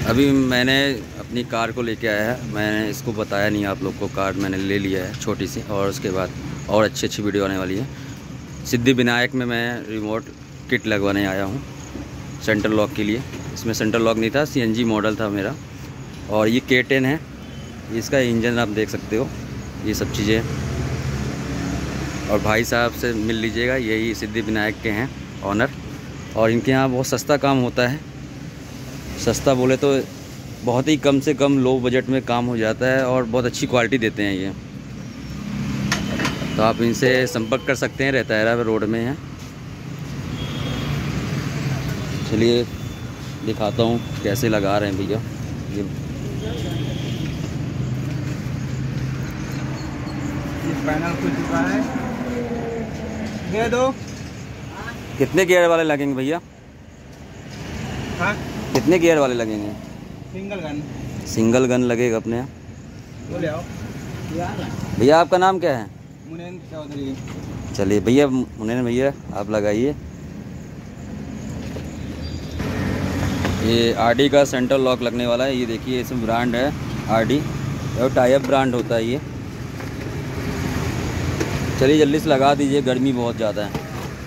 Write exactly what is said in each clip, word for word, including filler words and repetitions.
अभी मैंने अपनी कार को लेके आया है, मैंने इसको बताया नहीं आप लोग को। कार मैंने ले लिया है छोटी सी, और उसके बाद और अच्छी अच्छी वीडियो आने वाली है। सिद्धि विनायक में मैं रिमोट किट लगवाने आया हूँ सेंटर लॉक के लिए। इसमें सेंटर लॉक नहीं था, सीएनजी मॉडल था मेरा। और ये के टेन है, इसका इंजन आप देख सकते हो, ये सब चीज़ें। और भाई साहब से मिल लीजिएगा, यही सिद्धि विनायक के हैं ऑनर। और इनके यहाँ बहुत सस्ता काम होता है। सस्ता बोले तो बहुत ही कम से कम लो बजट में काम हो जाता है, और बहुत अच्छी क्वालिटी देते हैं ये। तो आप इनसे संपर्क कर सकते हैं, रहता है रोड में है। चलिए दिखाता हूँ कैसे लगा रहे हैं भैया ये। पैनल खुल चुका है, दे दो। कितने गियर वाले लगेंगे भैया? हाँ, कितने गियर वाले लगेंगे? Single gun. सिंगल गन लगेगा अपने यहाँ। तो ले आओ भैया। आपका नाम क्या है? मुनीन चौधरी। चलिए भैया, मुनीन भैया आप लगाइए। ये आरडी का सेंटर लॉक लगने वाला है। ये देखिए, इसमें ब्रांड है आरडी, और टाइप ब्रांड होता है ये। चलिए जल्दी से लगा दीजिए, गर्मी बहुत ज़्यादा है।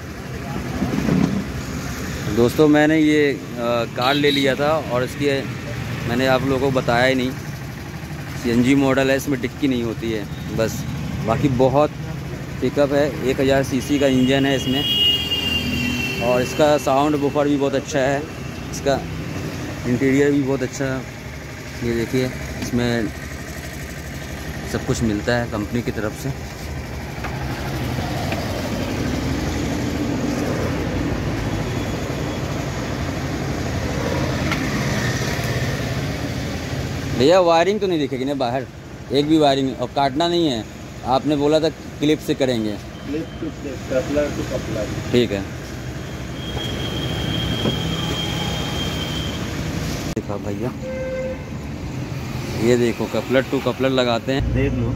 दोस्तों मैंने ये आ, कार ले लिया था, और इसकी मैंने आप लोगों को बताया ही नहीं। सीएनजी मॉडल है, इसमें डिक्की नहीं होती है बस। बाकी बहुत पिकअप है, एक हज़ार सीसी का इंजन है इसमें। और इसका साउंड बुफर भी बहुत अच्छा है, इसका इंटीरियर भी बहुत अच्छा है। ये देखिए, इसमें सब कुछ मिलता है कंपनी की तरफ से। भैया वायरिंग तो नहीं दिखेगी ना बाहर? एक भी वायरिंग, और काटना नहीं है। आपने बोला था क्लिप से करेंगे। Clip to clip, coupler to coupler. ठीक है, देखा भैया, ये देखो कपलर टू कपलर लगाते हैं, देख लो।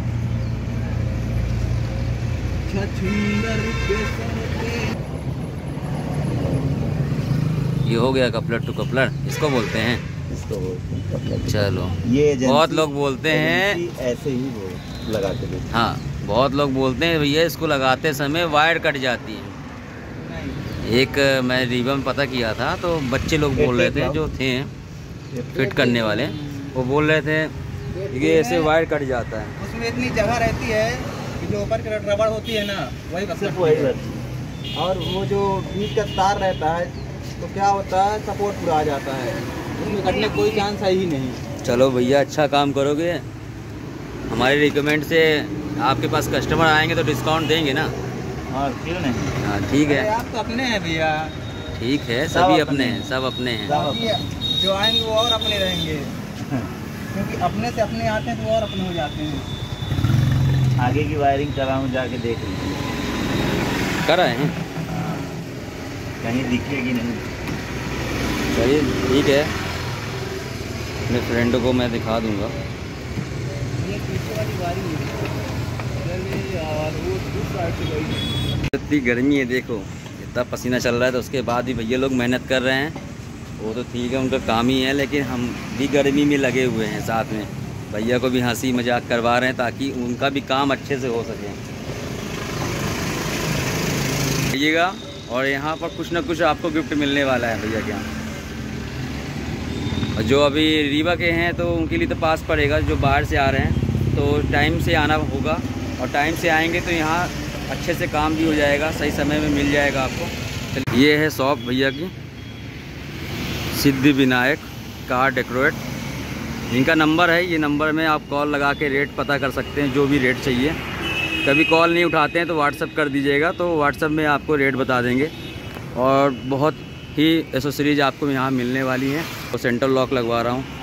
ये हो गया कपलर टू कपलर, इसको बोलते हैं। इसको बोलते हैं। चलो, ये बहुत लोग बोलते हैं ऐसे ही वो लगा के देते। हाँ, बहुत लोग बोलते हैं भैया इसको लगाते समय वायर कट जाती है। एक मैं रीवा में पता किया था, तो बच्चे लोग बोल रहे थे जो थे फिट करने वाले, वो बोल रहे थे ये ऐसे वायर कट जाता है। उसमें इतनी जगह रहती है कि जो ऊपर की रबड़ होती है ना, वही सिर्फ वही रहती है। और वो जो बीच का तार रहता है, तो क्या होता है, सपोर्ट पूरा आ जाता है, उसमें कटने कोई चांस है ही नहीं। चलो भैया, अच्छा काम करोगे। हमारे रिकमेंड से आपके पास कस्टमर आएंगे तो डिस्काउंट देंगे ना? हाँ, क्यों नहीं। हाँ ठीक है, आप तो अपने हैं भैया। ठीक है, सभी अपने हैं, सब अपने हैं। जो आएंगे वो और अपने रहेंगे, क्योंकि अपने से अपने आते हैं तो और अपने हो जाते हैं। आगे की वायरिंग कराऊँ, जाके देख लीजिए। कर रहे हैं, कहीं दिखेगी नहीं। चलिए ठीक है, अपने फ्रेंड को मैं दिखा दूंगा। ये पीछे वाली वायरिंग इतनी गर्मी है, देखो इतना पसीना चल रहा है, तो उसके बाद भी भैया लोग मेहनत कर रहे हैं। वो तो ठीक है, उनका काम ही है, लेकिन हम भी गर्मी में लगे हुए हैं साथ में। भैया को भी हंसी मजाक करवा रहे हैं ताकि उनका भी काम अच्छे से हो सके। आइएगा, और यहाँ पर कुछ ना कुछ आपको गिफ्ट मिलने वाला है भैया के यहाँ। जो अभी रीवा के हैं तो उनके लिए तो पास पड़ेगा, जो बाहर से आ रहे हैं तो टाइम से आना होगा, और टाइम से आएंगे तो यहाँ अच्छे से काम भी हो जाएगा, सही समय में मिल जाएगा आपको। ये है शॉप भैया की, सिद्धि विनायक कार डेकोरेट। इनका नंबर है, ये नंबर में आप कॉल लगा के रेट पता कर सकते हैं, जो भी रेट चाहिए। कभी कॉल नहीं उठाते हैं तो व्हाट्सअप कर दीजिएगा, तो व्हाट्सअप में आपको रेट बता देंगे। और बहुत ही एसेसरीज आपको यहाँ मिलने वाली हैं। तो सेंटर लॉक लगवा रहा हूँ।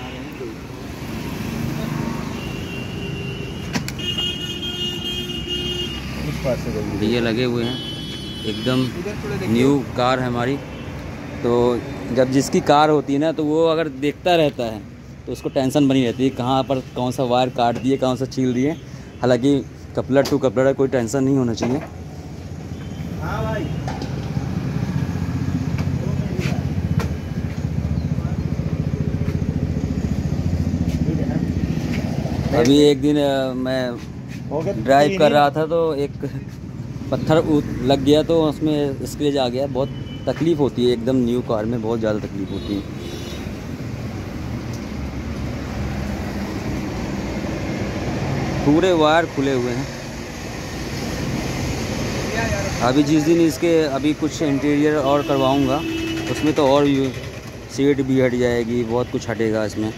ये लगे हुए हैं, एकदम न्यू कार है हमारी। तो जब जिसकी कार होती है ना, तो वो अगर देखता रहता है तो उसको टेंशन बनी रहती है, कहाँ पर कौन सा वायर काट दिए, कौन सा छील दिए। हालांकि कपलर टू कपलर है, कोई टेंशन नहीं होना चाहिए। हाँ भाई, अभी एक दिन अ, मैं ड्राइव कर रहा था तो एक पत्थर उ- लग गया तो उसमें स्क्रैच आ गया। बहुत तकलीफ़ होती है, एकदम न्यू कार में बहुत ज़्यादा तकलीफ़ होती है। पूरे वायर खुले हुए हैं। अभी जिस दिन इसके अभी कुछ इंटीरियर और करवाऊंगा उसमें तो और सीट भी हट जाएगी, बहुत कुछ हटेगा इसमें।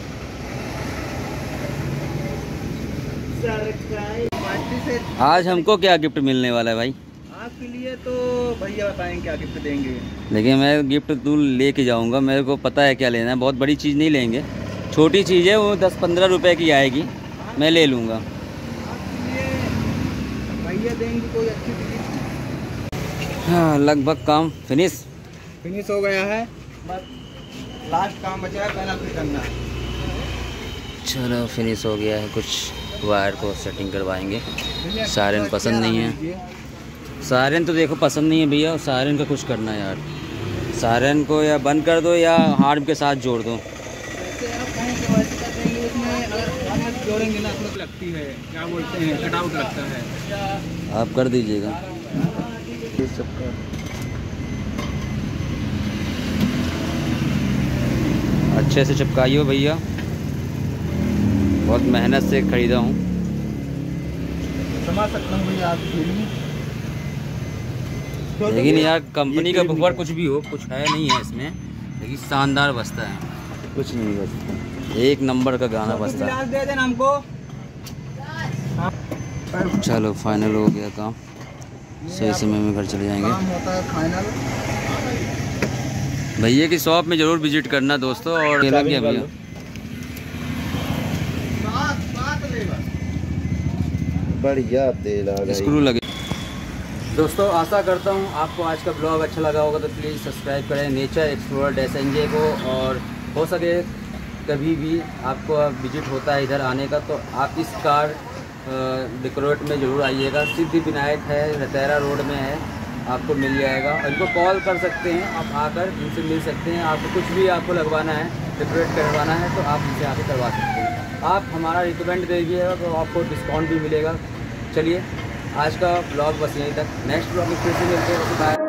आज हमको क्या गिफ्ट मिलने वाला है भाई? आपके लिए तो भैया बताएं क्या गिफ्ट देंगे। लेकिन मैं गिफ्ट दूर लेके जाऊंगा, मेरे को पता है क्या लेना है। बहुत बड़ी चीज़ नहीं लेंगे, छोटी चीज़ है, वो दस पंद्रह रुपए की आएगी, मैं ले लूँगा। आपके लिए भैया देंगे कोई अच्छी चीज़। हाँ, लगभग काम फिनिश फिनिश हो गया है, बस लास्ट काम बचा है, पैनल फिट करना है। चलो फिनिश हो गया है। कुछ वायर को सेटिंग करवाएंगे। सायरन पसंद नहीं है, सायरन तो देखो पसंद नहीं है भैया। सायरन का कुछ करना है यार, सायरन को या बंद कर दो या हार्म के साथ जोड़ दो। वैसे आप कहें कि वैसे कर देंगे, उसमें अगर हम जोड़ेंगे ना तो लगती है, क्या बोलते हैं, कटआउट लगता है। आप कर दीजिएगा। अच्छे से चिपकाइए भैया, बहुत मेहनत से ख़रीदा हूँ। समझ सकता हूँ भैया आपकी फीलिंग। लेकिन यार कंपनी का बुफर कुछ भी हो, कुछ है नहीं है इसमें, लेकिन शानदार बजता है। कुछ नहीं बजता, एक नंबर का गाना बजता है। दे देना हमको। चलो फाइनल हो गया काम, सही समय में घर चले जाएंगे। काम होता है फाइनल। भैया की शॉप में ज़रूर विजिट करना दोस्तों। और लग गया भैया, बढ़िया तेल आ गया, स्क्रू लगे। दोस्तों आशा करता हूँ आपको आज का ब्लॉग अच्छा लगा होगा, तो प्लीज़ सब्सक्राइब करें nature explorer dash N J को। और हो सके कभी भी आपको विजिट होता है इधर आने का, तो आप इस कार डेकोरेट में ज़रूर आइएगा। सिद्धि विनायक है, रतेरा रोड में है, आपको मिल जाएगा। और इनको कॉल कर सकते हैं, आप आकर इनसे मिल सकते हैं। आपको कुछ भी आपको लगवाना है, डेकोरेट करवाना है, तो आप इनसे आके करवा सकते हैं। आप हमारा रिकमेंड दीजिएगा तो आपको डिस्काउंट भी मिलेगा। चलिए आज का ब्लॉग बस यहीं तक, नेक्स्ट ब्लॉग में फिर से मिलते हैं। बाय।